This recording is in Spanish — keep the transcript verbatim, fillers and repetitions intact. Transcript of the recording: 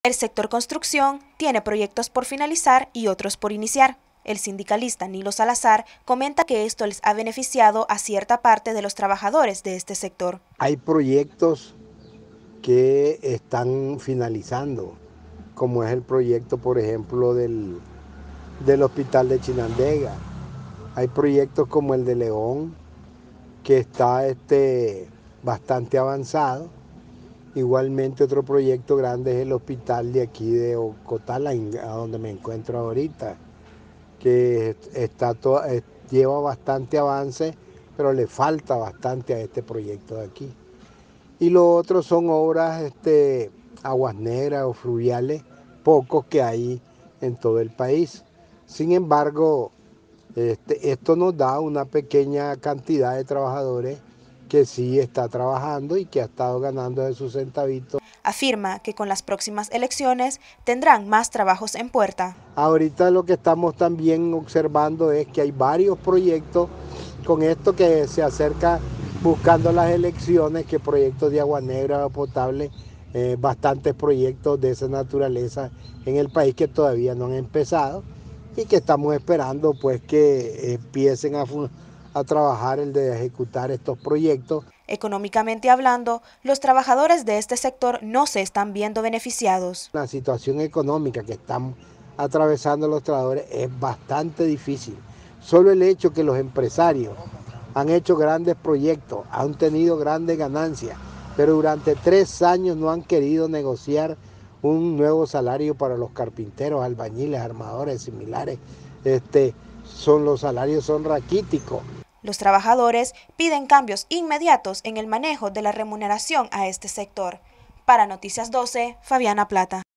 El sector construcción tiene proyectos por finalizar y otros por iniciar. El sindicalista Nilo Salazar comenta que esto les ha beneficiado a cierta parte de los trabajadores de este sector. Hay proyectos que están finalizando, como es el proyecto, por ejemplo, del, del hospital de Chinandega. Hay proyectos como el de León, que está este, bastante avanzado. Igualmente otro proyecto grande es el hospital de aquí de Ocotala, a donde me encuentro ahorita, que está to, lleva bastante avance, pero le falta bastante a este proyecto de aquí. Y lo otro son obras este, aguas negras o fluviales, pocos que hay en todo el país. Sin embargo, este, esto nos da una pequeña cantidad de trabajadores que sí está trabajando y que ha estado ganando de sus centavitos. Afirma que con las próximas elecciones tendrán más trabajos en puerta. Ahorita lo que estamos también observando es que hay varios proyectos con esto que se acerca buscando las elecciones, que proyectos de agua negra o potable, eh, bastantes proyectos de esa naturaleza en el país que todavía no han empezado y que estamos esperando pues que empiecen a, a trabajar el de ejecutar estos proyectos. Económicamente hablando, los trabajadores de este sector no se están viendo beneficiados. La situación económica que están atravesando los trabajadores es bastante difícil. Solo el hecho que los empresarios han hecho grandes proyectos, han tenido grandes ganancias, pero durante tres años no han querido negociar un nuevo salario para los carpinteros, albañiles, armadores, similares. Este, son, los salarios son raquíticos. Los trabajadores piden cambios inmediatos en el manejo de la remuneración a este sector. Para Noticias doce, Fabiana Plata.